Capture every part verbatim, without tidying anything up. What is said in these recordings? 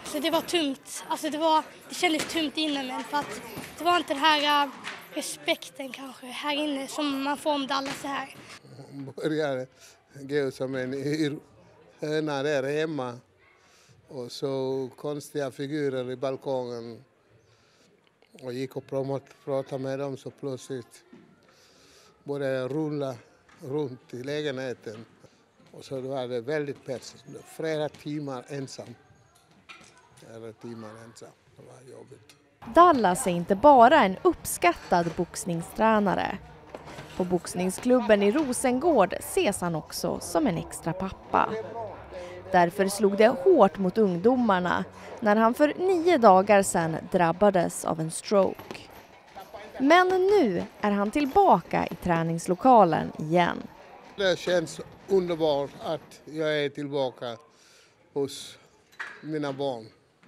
Så det var tomt. Alltså det, var, det kändes tomt inom en för att det var inte den här uh, respekten kanske här inne som man får om Dallas så här. Började gå som en höna där hemma och så konstiga figurer i balkongen och gick och pratade med dem så plötsligt började rulla runt i lägenheten och så var det väldigt petsigt. Flera timmar ensam. Flera timmar ensam. Det var jobbigt. Dallas är inte bara en uppskattad boxningstränare. På boxningsklubben i Rosengård ses han också som en extra pappa. Därför slog det hårt mot ungdomarna när han för nio dagar sedan drabbades av en stroke. Men nu är han tillbaka i träningslokalen igen. Det känns underbart att jag är tillbaka hos mina barn.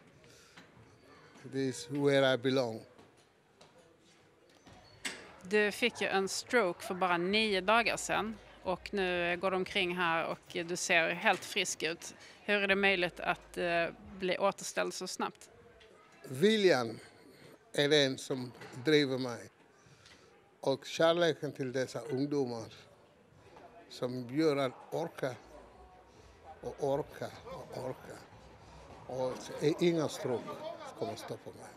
This is where I belong. Du fick ju en stroke för bara nio dagar sedan och nu går du omkring här och du ser helt frisk ut. Hur är det möjligt att uh, bli återställd så snabbt? Viljan är den som driver mig och kärleken till dessa ungdomar som gör att orka och orka och orka. Och inga stroke kommer att stoppa mig.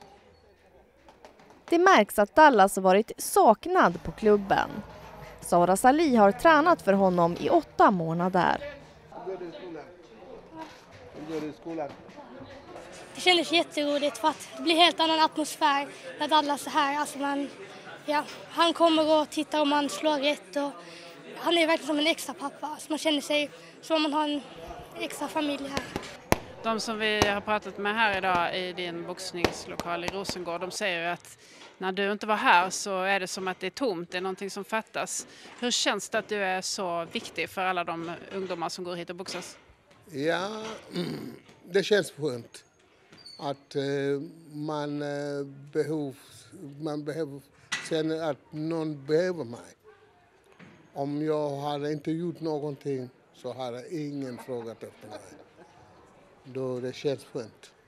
Det märks att Dallas har varit saknad på klubben. Sara Salih har tränat för honom i åtta månader. Det kändes jätteroligt för att det blir helt annan atmosfär när Dallas är här. Alltså man, ja, han kommer och tittar om man slår rätt och han är verkligen som en extra pappa. Så man känner sig som om man har en extra familj här. De som vi har pratat med här idag i din boxningslokal i Rosengård, de säger att när du inte var här så är det som att det är tomt, det är någonting som fattas. Hur känns det att du är så viktig för alla de ungdomar som går hit och boxas? Ja, det känns skönt att man, behov, man behöver känna att någon behöver mig. Om jag hade inte gjort någonting så hade ingen frågat efter mig. Då det känns skönt.